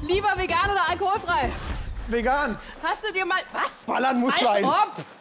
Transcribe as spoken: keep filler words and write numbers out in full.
Lieber vegan oder alkoholfrei? Vegan. Hast du dir mal... Was? Ballern muss Als sein. ob.